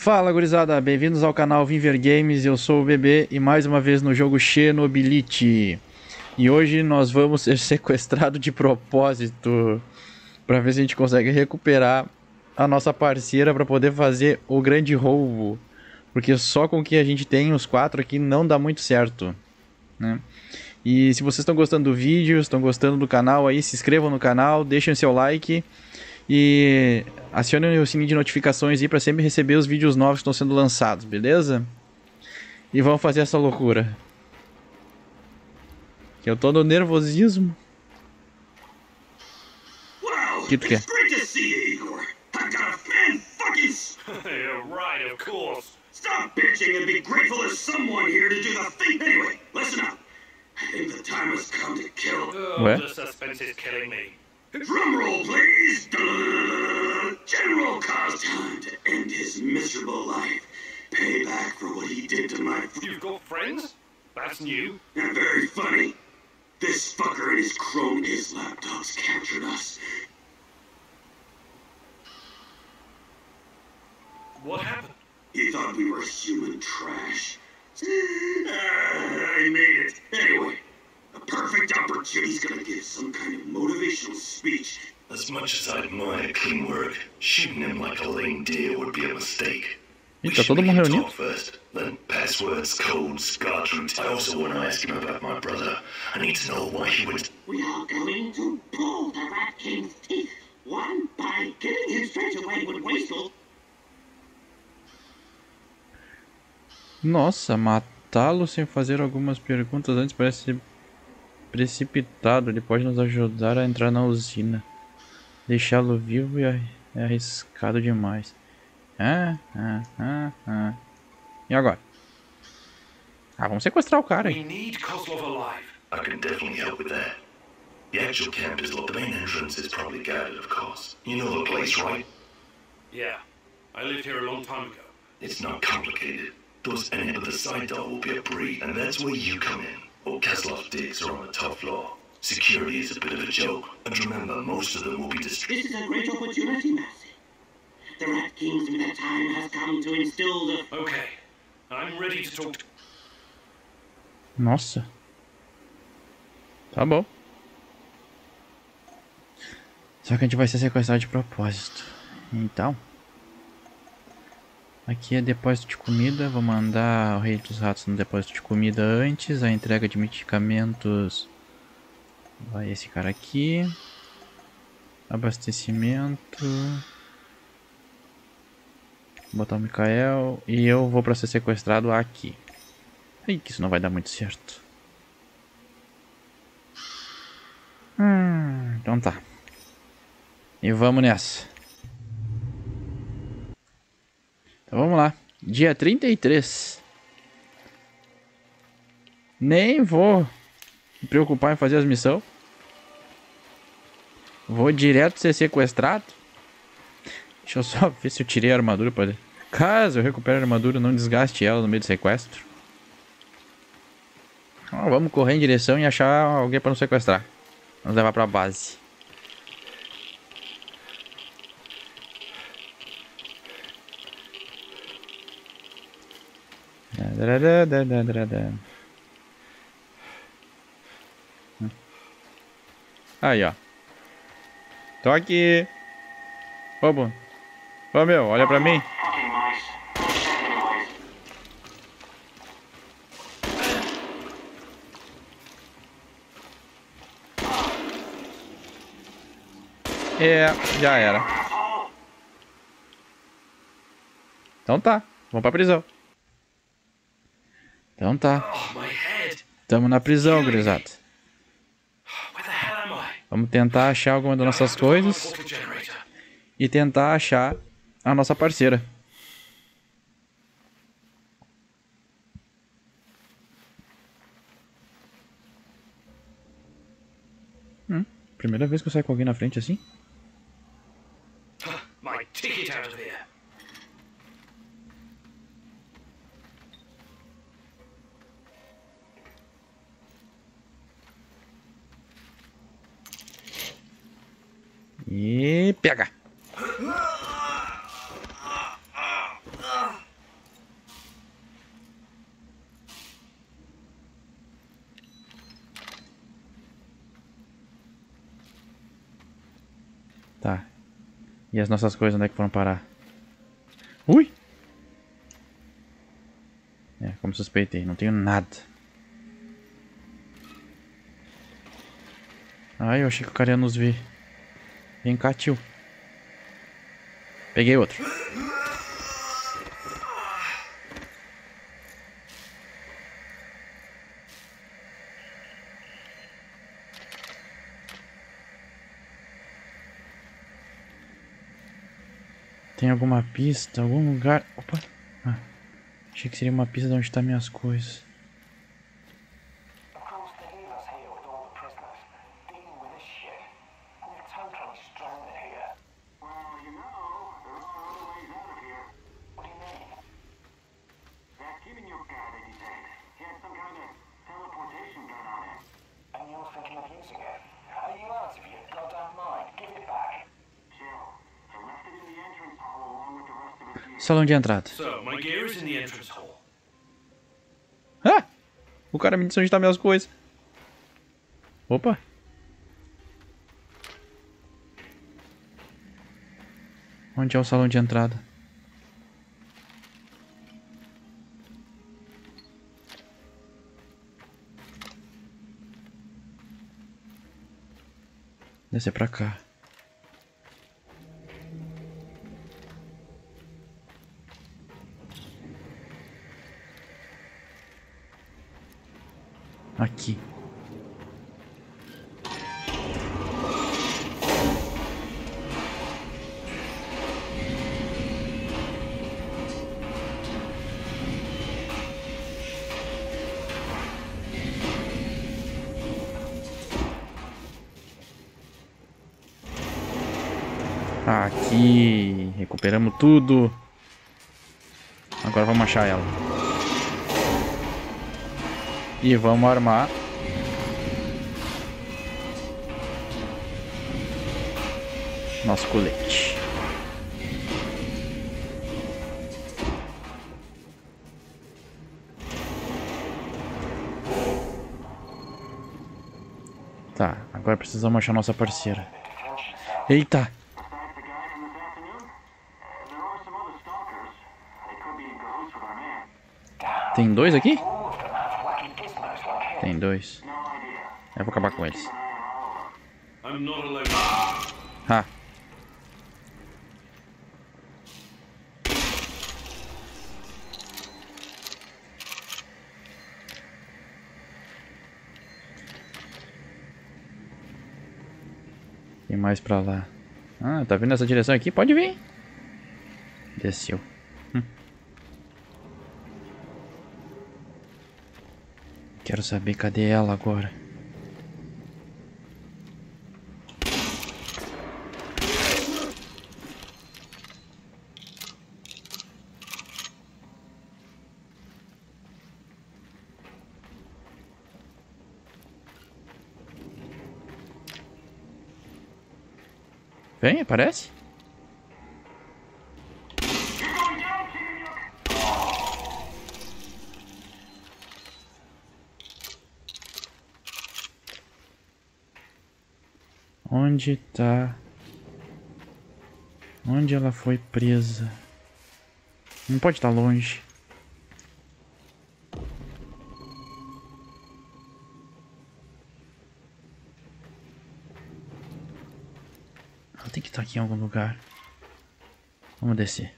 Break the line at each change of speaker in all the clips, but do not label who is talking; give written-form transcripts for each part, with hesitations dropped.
Fala gurizada, bem-vindos ao canal Vinver Games, eu sou o Bebê e mais uma vez no jogo Chernobyl. E hoje nós vamos ser sequestrados de propósito para ver se a gente consegue recuperar a nossa parceira para poder fazer o grande roubo. Porque só com o que a gente tem, os quatro aqui, não dá muito certo, né? E se vocês estão gostando do vídeo, estão gostando do canal aí, se inscrevam no canal, deixem seu like e acionem o sininho de notificações aí para sempre receber os vídeos novos que estão sendo lançados, beleza? E vamos fazer essa loucura. Que eu tô no nervosismo.
Well,
Que tu quer?
it's great to see you, Igor. I've got a fan-fucking...
You're right, of course.
Stop bitching and be grateful there's someone here to do the thing. Anyway, listen up. I think the time has come to kill...
Oh,
What?
the suspense is killing me.
Drum roll, please. General Kaz, time to end his miserable life. Pay back for what he did to my...
You've got friends? That's new.
Not very funny. This fucker and his crone, his lapdogs captured us.
What happened?
He thought we were human trash. I made it. Anyway, a perfect opportunity. He's gonna give some kind of motivational speech.
As much as I admire clean work, shooting him like a lame deer would be a mistake. We
Eita,
should
todo
make
mundo
him
reunido?
talk first, then passwords, codes, guard routes. I also want to ask him about my brother. I need to know why he went.
We are going to pull the Rat King's teeth. One, by killing him straight away with Wasteful.
Nossa, matá-lo sem fazer algumas perguntas antes parece precipitado. Ele pode nos ajudar a entrar na usina. Deixá-lo vivo é arriscado demais. E agora? Ah, vamos sequestrar o cara
We
aí.
need Kozlov alive.
I can definitely help with that. The actual camp is locked. The main entrance is probably guarded, of course. You know the place, right?
Yeah. I lived here a long time ago.
It's not complicated. Those ends of the side door will be a breed, and that's where you come in. Or Keslov's digs are on the top floor. Security is a bit of a joke, and remember, most of them will be distributed.
This is a great opportunity, Massey. The Rat King's time has come to instill the...
Okay. I'm ready to talk to...
Nossa. Tá bom. Só que a gente vai ser sequestrado de propósito. Então. Aqui é depósito de comida. Vou mandar o Rei dos Ratos no depósito de comida antes. A entrega de medicamentos. Vai esse cara aqui. Abastecimento. Vou botar o Mikael. E eu vou para ser sequestrado aqui. Ai, que isso não vai dar muito certo. Então tá. E vamos nessa. Então vamos lá. Dia 33. Nem vou me preocupar em fazer as missões. Vou direto ser sequestrado. Deixa eu só ver se eu tirei a armadura. Caso eu recupere a armadura, não desgaste ela no meio do sequestro. Vamos correr em direção e achar alguém para nos sequestrar. Vamos levar para a base. Aí, ó. Tô aqui. Ô, Bruno. Ô, meu, olha pra mim. É, já era. Então tá, vamos pra prisão. Então tá,
Oh, my head.
tamo na prisão, gurizada.
Where the hell am I?
Vamos tentar achar alguma das nossas coisas
Auto generator.
e tentar achar a nossa parceira. Primeira vez que eu saio com alguém na frente assim?
My ticket out of here.
E pega! Tá. E as nossas coisas, onde é que foram parar? Ui! É, como suspeitei, não tenho nada. Ai, eu achei que o cara ia nos ver. Vem cá, tio. Peguei outro. Tem alguma pista, algum lugar... Opa! Ah, achei que seria uma pista de onde estão minhas coisas.
Of course, they leave us here with all the prisoners, dealing with this shit. We're totally stranded here.
Well, you know, there are other ways out of here.
What do you mean?
That Kiminuk guy that you said, he had some kind of teleportation gun on him.
And you're thinking of using it? Are you out of your goddamn mind? Give it back.
Chill. I left it in the entrance hall along with the rest of his gear.
Salão de entrada.
So, my gear is in the entrance hall.
Ah! O cara me disse onde estão minhas coisas. Opa! Onde é o salão de entrada? Deve ser pra cá. Aqui. Aqui. Recuperamos tudo. Agora vamos achar ela. E vamos armar. Nosso colete. Tá, agora precisamos achar nossa parceira. Eita!
Besides the guy from this afternoon, there are some other stalkers. They could be in cahoots with our man.
Tem dois aqui?
All of them have wacky gizmos like him.
Tem dois.
No idea.
Eu vou acabar com eles.
Keep an eye on all of them.
I'm not alone.
Ha! Tem mais pra lá. Ah, tá vindo essa direção aqui? Pode vir. Desceu. Quero saber cadê ela agora. Vem, aparece. Onde tá? Onde ela foi presa? Não pode estar longe. Ela tem que estar aqui em algum lugar. Vamos descer.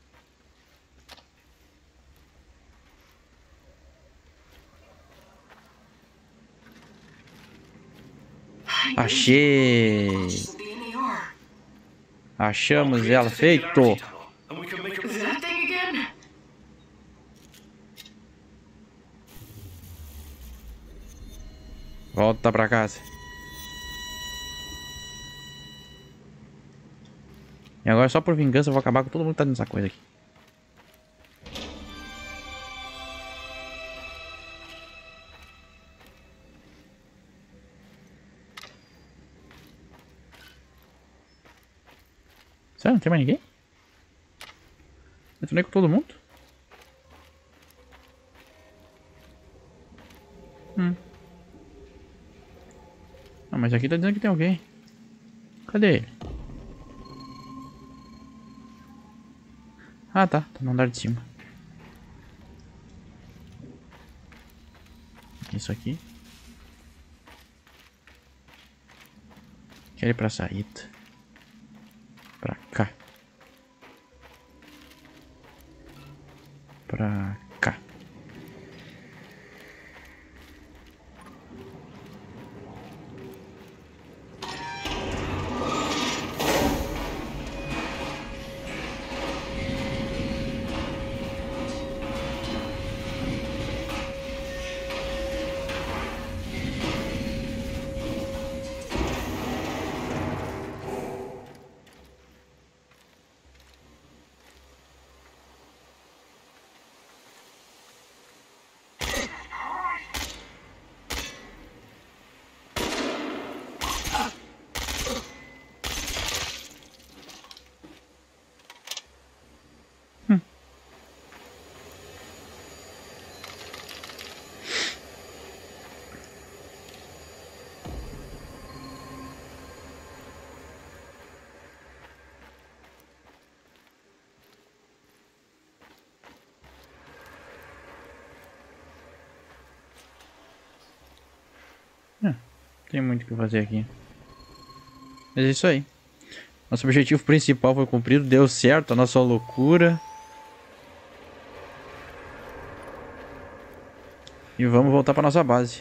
Achei! Achamos ela, feito!
And we can make a...
That thing again?
Volta pra casa. E agora só por vingança eu vou acabar com todo mundo que tá nessa coisa aqui. Sério, não tem mais ninguém? Detonei com todo mundo? Ah, mas aqui tá dizendo que tem alguém. Cadê ele? Ah, tá. Tá no andar de cima. Isso aqui. Quero ir pra saída. Pra cá. Pra cá. Tem muito o que fazer aqui. Mas é isso aí. Nosso objetivo principal foi cumprido. Deu certo a nossa loucura. E vamos voltar para nossa base.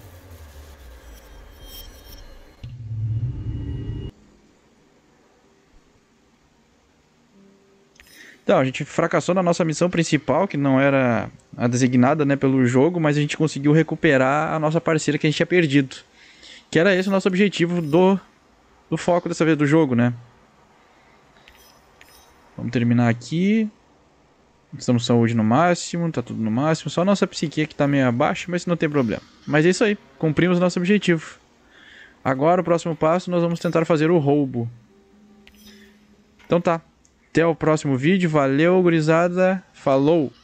Então, a gente fracassou na nossa missão principal, que não era a designada, né, pelo jogo, mas a gente conseguiu recuperar a nossa parceira que a gente tinha perdido. Que era esse o nosso objetivo do foco dessa vez do jogo, né? Vamos terminar aqui. Estamos saúde no máximo, tá tudo no máximo. Só a nossa psique que tá meio abaixo, mas não tem problema. Mas é isso aí, cumprimos nosso objetivo. Agora, o próximo passo, nós vamos tentar fazer o roubo. Então tá. Até o próximo vídeo. Valeu, gurizada. Falou!